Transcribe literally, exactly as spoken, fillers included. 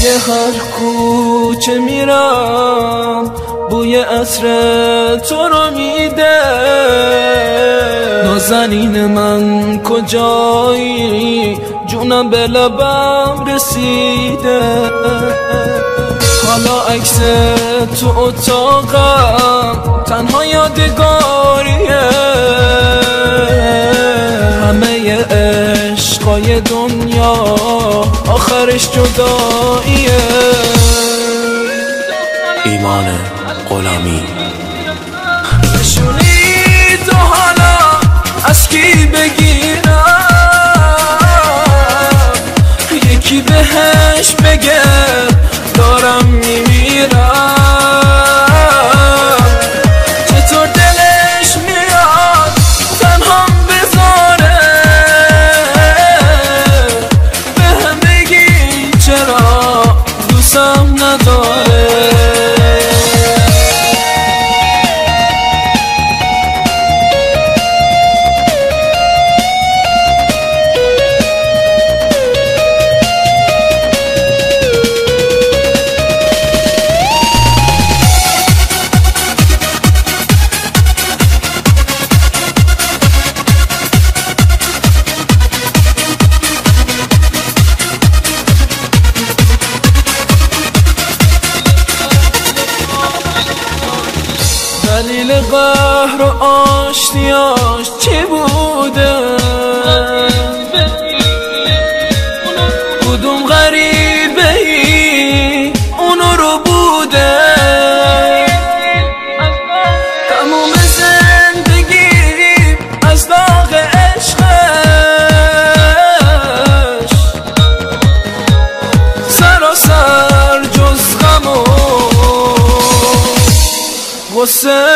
توی هر کوچه میرم بوی عطر تو رو میده. نازنین من کجایی جونم به لبم رسیده. حالا عکس تو اتاقم تنها یادگاریه. همه عشقای دنیا آخرش جداییه. ایمان غلامی نشونی تو حالا از کی بگیرم؟ یکی بهش بگه دارم میمیرم. چطور دلش میاد تنهام بذاره؟ بهم بگی چرا دوستم نداره؟ دلیل قهر و آشتیاش چی بوده؟ کدوم غریبه ای اونو رو بوده؟ تموم زندگی از داغ عشقش سراسر جز غم و غصه